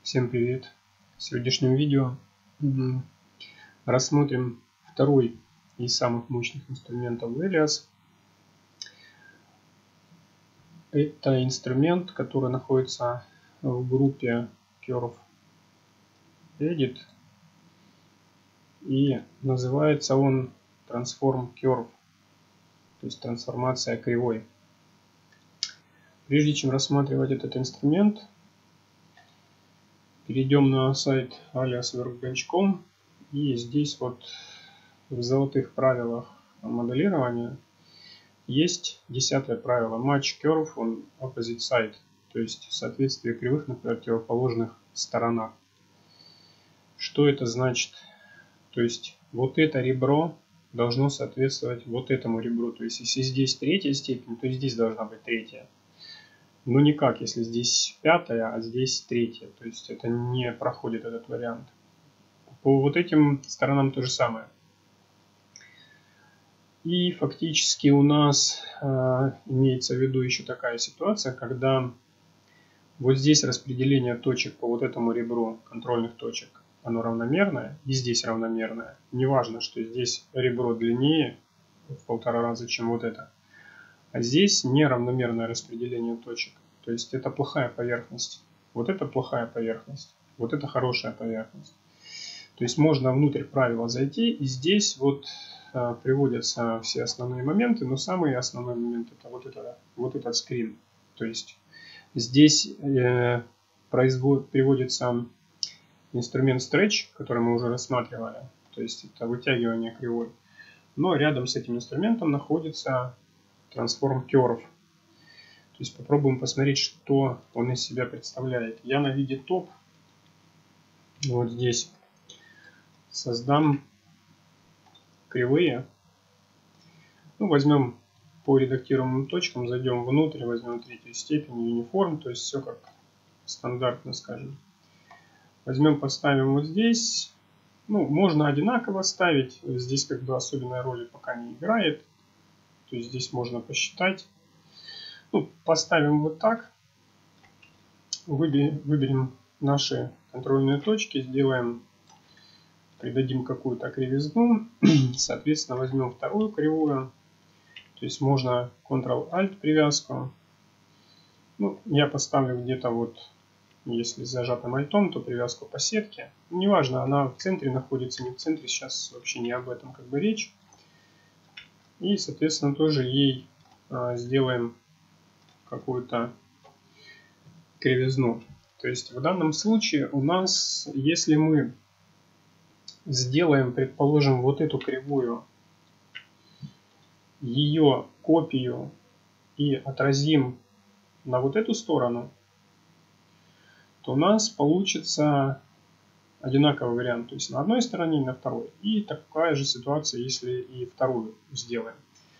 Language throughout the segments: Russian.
Всем привет! В сегодняшнем видео рассмотрим второй из самых мощных инструментов Alias. Это инструмент, который находится в группе Curve Edit, и называется он Transform Curve, то есть трансформация кривой. Прежде чем рассматривать этот инструмент, перейдем на сайт aliasworkbench.com, и здесь вот в золотых правилах моделирования есть 10-е правило Match Curve on Opposite Side, то есть соответствие кривых на противоположных сторонах. Что это значит? То есть вот это ребро должно соответствовать вот этому ребру, то есть если здесь третья степень, то здесь должна быть третья. Но никак, если здесь пятая, а здесь третья. То есть это не проходит этот вариант. По вот этим сторонам то же самое. И фактически у нас имеется в виду еще такая ситуация, когда вот здесь распределение точек по вот этому ребру контрольных точек, оно равномерное, и здесь равномерное. Неважно, что здесь ребро длиннее в 1,5 раза, чем вот это. А здесь неравномерное распределение точек. То есть это плохая поверхность. Вот это плохая поверхность. Вот это хорошая поверхность. То есть можно внутрь правила зайти, и здесь вот приводятся все основные моменты, но самый основной момент это вот этот скрин. То есть здесь приводится инструмент Stretch, который мы уже рассматривали. То есть это вытягивание кривой. Но рядом с этим инструментом находится Transform Curve. То есть попробуем посмотреть, что он из себя представляет. Я на виде топ вот здесь создам кривые. Ну, возьмем по редактируемым точкам, зайдем внутрь, возьмем третью степень, Uniform, то есть все как стандартно, скажем. Возьмем, поставим вот здесь. Ну, можно одинаково ставить, здесь как бы особенной роли пока не играет. То есть здесь можно посчитать. Ну, поставим вот так. Выберем наши контрольные точки, придадим какую-то кривизну. Соответственно, возьмем вторую кривую. То есть можно Ctrl-Alt привязку. Ну, я поставлю где-то вот, если с зажатым альтом, то привязку по сетке. Неважно, она в центре находится, не в центре. Сейчас вообще не об этом как бы речь. И, соответственно, тоже ей сделаем какую-то кривизну. То есть в данном случае у нас, если мы сделаем, предположим, вот эту кривую, ее копию и отразим на вот эту сторону, то у нас получится одинаковый вариант. То есть на одной стороне и на второй. И такая же ситуация, если и вторую сделаем.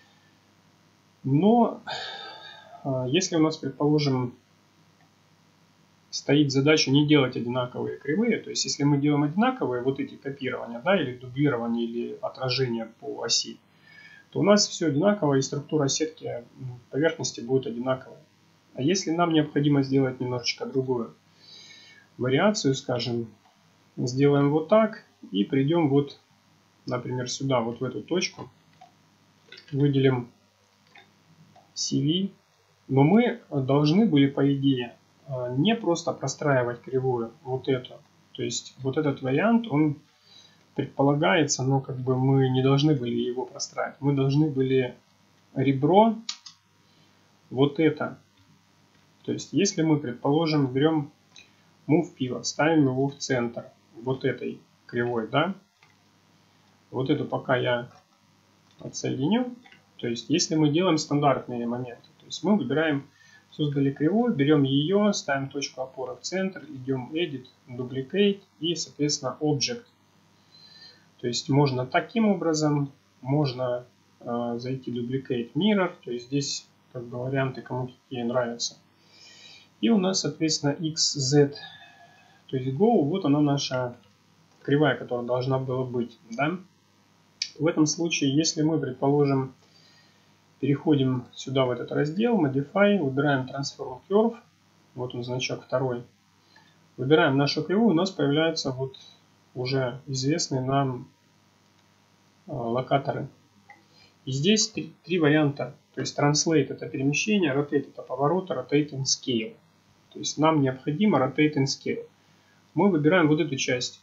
Но если у нас, предположим, стоит задача не делать одинаковые кривые, то есть если мы делаем одинаковые вот эти копирования, да, или дублирование, или отражение по оси, то у нас все одинаково, и структура сетки поверхности будет одинаковая. А если нам необходимо сделать немножечко другую вариацию, скажем, сделаем вот так, и придем вот, например, сюда, вот в эту точку, выделим CV, но мы должны были, по идее, не просто простраивать кривую вот эту. То есть вот этот вариант, он предполагается, но как бы мы не должны были его простраивать. Мы должны были ребро вот это. То есть если мы, предположим, берем Move Pivot, ставим его в центр вот этой кривой, да. Вот эту пока я отсоединю. То есть если мы делаем стандартные моменты, то есть мы выбираем, создали кривую, берем ее, ставим точку опоры в центр, идем Edit, Duplicate и, соответственно, Object. То есть можно таким образом, можно зайти Duplicate Mirror, то есть здесь как бы варианты кому какие нравятся. И у нас, соответственно, XZ, то есть Go, вот она наша кривая, которая должна была быть. Да? В этом случае, если мы, предположим, переходим сюда в этот раздел, Modify, выбираем Transform Curve, вот он значок второй, Выбираем нашу кривую, у нас появляются вот уже известные нам локаторы. И здесь три варианта. То есть Translate это перемещение, Rotate это поворот, Rotate and Scale. То есть нам необходимо Rotate and Scale. Мы выбираем вот эту часть.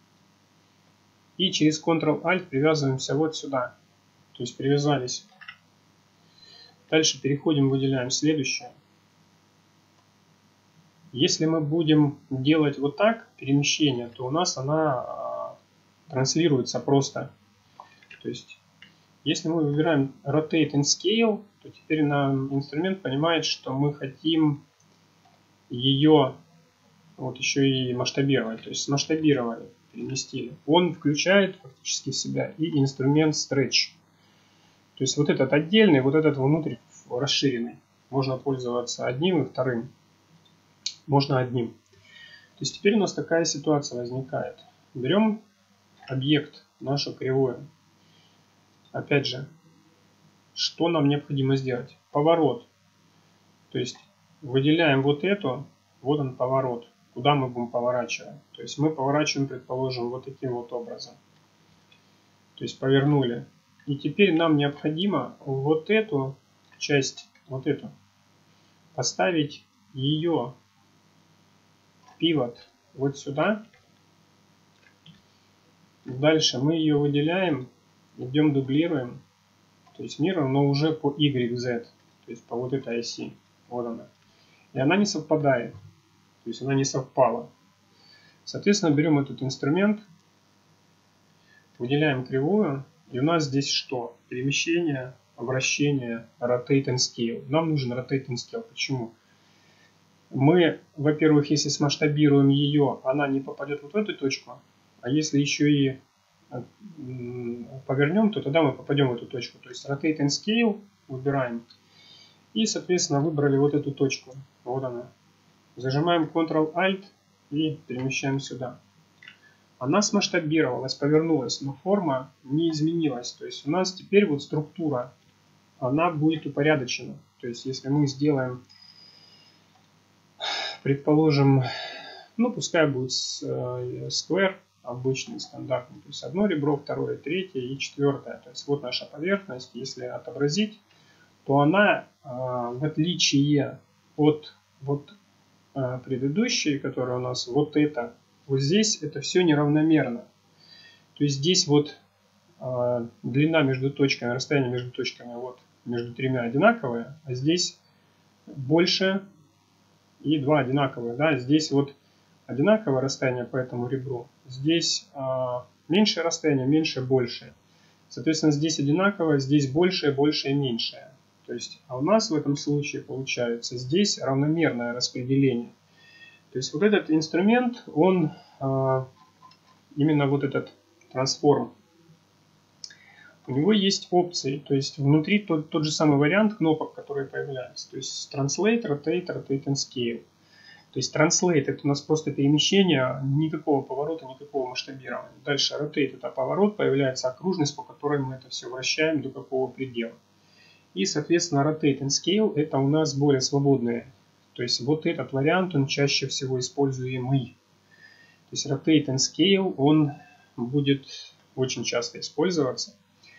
И через Ctrl-Alt привязываемся вот сюда. То есть привязались. Дальше переходим, выделяем следующее. Если мы будем делать вот так перемещение, то у нас она транслируется просто. То есть если мы выбираем Rotate and Scale, то теперь нам инструмент понимает, что мы хотим ее вот еще и масштабировать. То есть смасштабировали, переместили. Он включает фактически в себя и инструмент Stretch. То есть вот этот отдельный, вот этот внутрь расширенный. Можно пользоваться одним и вторым. Можно одним. То есть теперь у нас такая ситуация возникает. Берем объект, нашу кривую. Опять же, что нам необходимо сделать? Поворот. То есть выделяем вот эту, вот он поворот. Куда мы будем поворачивать? То есть мы поворачиваем, предположим, вот таким вот образом. То есть повернули. И теперь нам необходимо вот эту часть, вот эту, поставить ее пивот вот сюда. Дальше мы ее выделяем, идем дублируем. То есть миром, но уже по YZ. То есть по вот этой оси. Вот она. И она не совпадает. То есть она не совпала. Соответственно, берем этот инструмент, выделяем кривую. И у нас здесь что? Перемещение, вращение, Rotate and Scale. Нам нужен Rotate and Scale. Почему? Мы, во-первых, если смасштабируем ее, она не попадет вот в эту точку. А если еще и повернем, то тогда мы попадем в эту точку. То есть Rotate and Scale выбираем. И, соответственно, выбрали вот эту точку. Вот она. Зажимаем Ctrl-Alt и перемещаем сюда. Она смасштабировалась, повернулась, но форма не изменилась. То есть у нас теперь вот структура, она будет упорядочена. То есть если мы сделаем, предположим, ну пускай будет square, обычный, стандартный. То есть одно ребро, второе, третье и четвертое. То есть вот наша поверхность. Если отобразить, то она, в отличие от предыдущей, которая у нас вот это, вот здесь это все неравномерно. То есть здесь вот длина между точками, расстояние между точками вот между тремя одинаковые, а здесь больше и два одинаковые. Да? Здесь вот одинаковое расстояние по этому ребру, здесь меньшее расстояние, меньше, больше. Соответственно, здесь одинаковое, здесь большее, больше и меньшее. То есть, а у нас в этом случае получается здесь равномерное распределение. То есть вот этот инструмент, он именно вот этот трансформ, у него есть опции, то есть внутри тот же самый вариант кнопок, которые появляются. То есть Translate, Rotate, Rotate and Scale. То есть Translate это у нас просто перемещение, никакого поворота, никакого масштабирования. Дальше Rotate это поворот, появляется окружность, по которой мы это все вращаем до какого предела. И, соответственно, Rotate and Scale это у нас более свободные. То есть вот этот вариант, он чаще всего используемый. То есть Rotate and Scale, он будет очень часто использоваться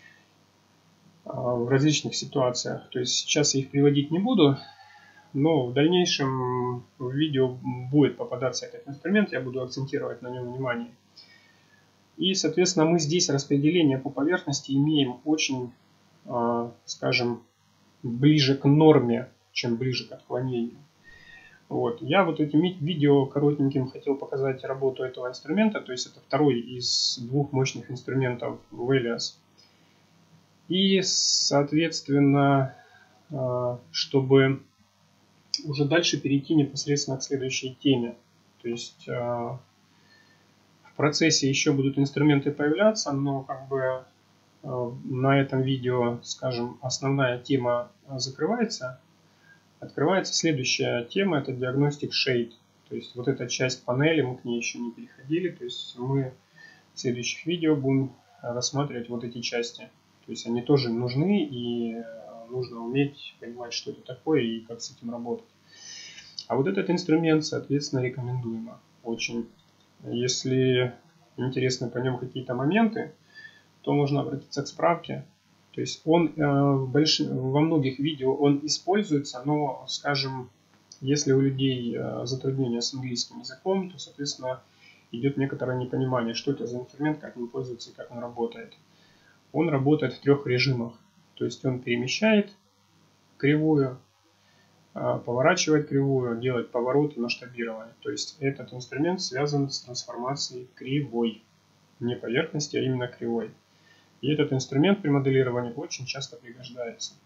в различных ситуациях. То есть сейчас я их приводить не буду, но в дальнейшем в видео будет попадаться этот инструмент, я буду акцентировать на нем внимание. И, соответственно, мы здесь распределение по поверхности имеем очень, скажем, ближе к норме, чем ближе к отклонению. Вот. Я вот этим видео коротеньким хотел показать работу этого инструмента, то есть это второй из двух мощных инструментов в Elias. И, соответственно, чтобы уже дальше перейти непосредственно к следующей теме. То есть в процессе еще будут инструменты появляться, но как бы на этом видео, скажем, основная тема закрывается. Открывается следующая тема, это Diagnostic Shade. То есть вот эта часть панели, мы к ней еще не переходили. То есть мы в следующих видео будем рассматривать вот эти части. То есть они тоже нужны, и нужно уметь понимать, что это такое и как с этим работать. А вот этот инструмент, соответственно, рекомендуемо. очень. Если интересны по нем какие-то моменты, то можно обратиться к справке. То есть он во многих видео он используется, но, скажем, если у людей затруднения с английским языком, то, соответственно, идет некоторое непонимание, что это за инструмент, как им пользоваться и как он работает. Он работает в 3 режимах. То есть он перемещает кривую, поворачивает кривую, делает повороты, масштабирование. То есть этот инструмент связан с трансформацией кривой. Не поверхности, а именно кривой. И этот инструмент при моделировании очень часто пригождается.